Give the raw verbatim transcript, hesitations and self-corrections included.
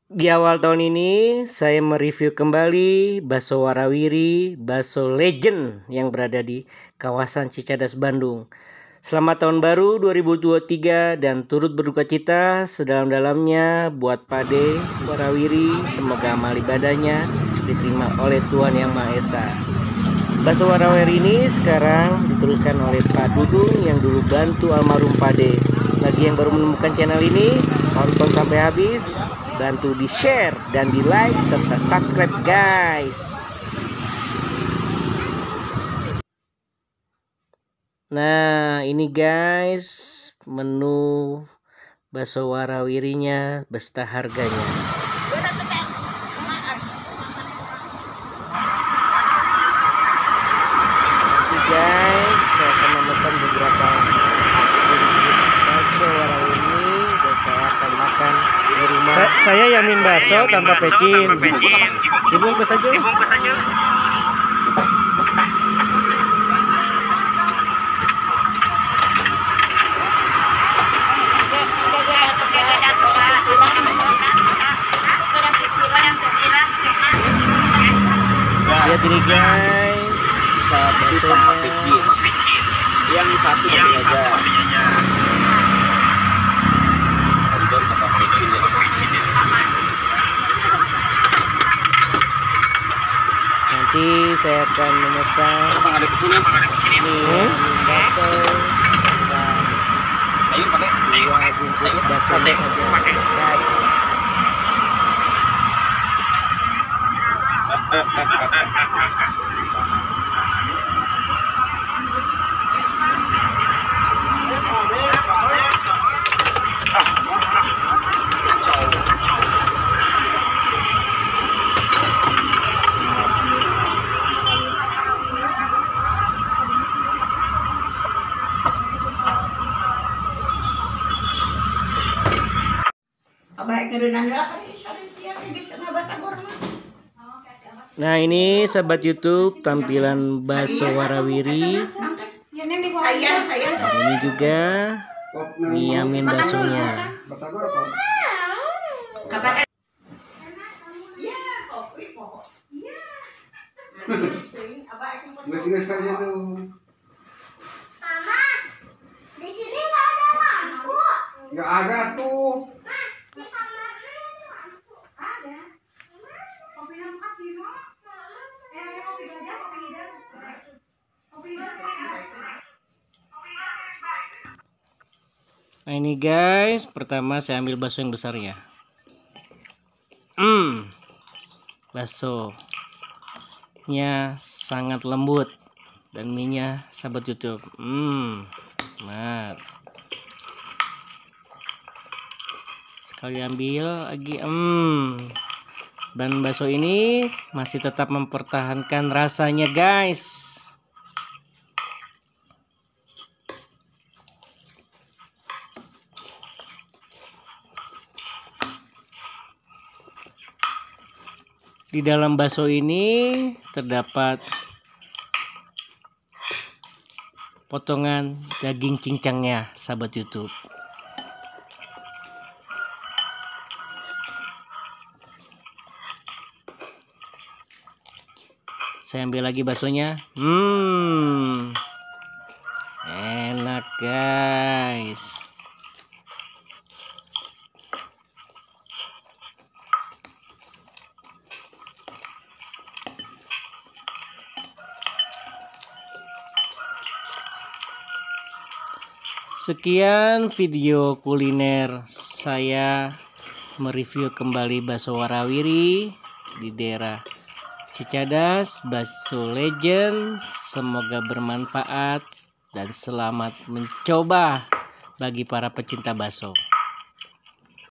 Di awal tahun ini saya mereview kembali bakso warawiri, bakso legend yang berada di kawasan Cicadas, Bandung. Selamat tahun baru dua ribu dua puluh tiga dan turut berduka cita sedalam-dalamnya buat Pade Warawiri. Semoga amal ibadahnya diterima oleh Tuhan Yang Maha Esa. Bakso warawiri ini sekarang diteruskan oleh Pak Dudung yang dulu bantu almarhum Pade. Bagi yang baru menemukan channel ini, tonton sampai habis, bantu di share dan di like serta subscribe guys. Nah ini guys menu bakso warawirinya beserta harganya. Nanti guys saya akan memesan beberapa bungkus bakso warawiri dan saya akan makan di rumah. Sa saya Yamin bakso tanpa pecin. Dibungkus saja. Dibungkus saja. Lihat ini guys, satu tanpa pecin, yang satu masih aja. Tadi baru tanpa pecin ya. Nanti saya akan memesan Apa ada pecinnya? ini bakso dan Ayo pakai. dua bungkus bakso saja guys. Nah ini sahabat YouTube tampilan bakso warawiri. Ini juga Yamin baksonya. Mama, di sini nggak ada lampu. Nggak ada tuh. Di kamarnya lampu ada. Kopi yang kasih no. Eh, kopi gajah, kopi hidang. Kopi hidang. Nah ini guys, pertama saya ambil bakso yang besar ya. Hmm, baksonya sangat lembut dan minyak sahabat YouTube. Hmm, mat. Sekali ambil lagi. Hmm, dan bakso ini masih tetap mempertahankan rasanya guys. Di dalam bakso ini terdapat potongan daging cincangnya sahabat YouTube. Saya ambil lagi baksonya. Hmm, enak guys. Sekian video kuliner saya mereview kembali bakso warawiri di daerah Cicadas, bakso legend. Semoga bermanfaat dan selamat mencoba bagi para pecinta bakso.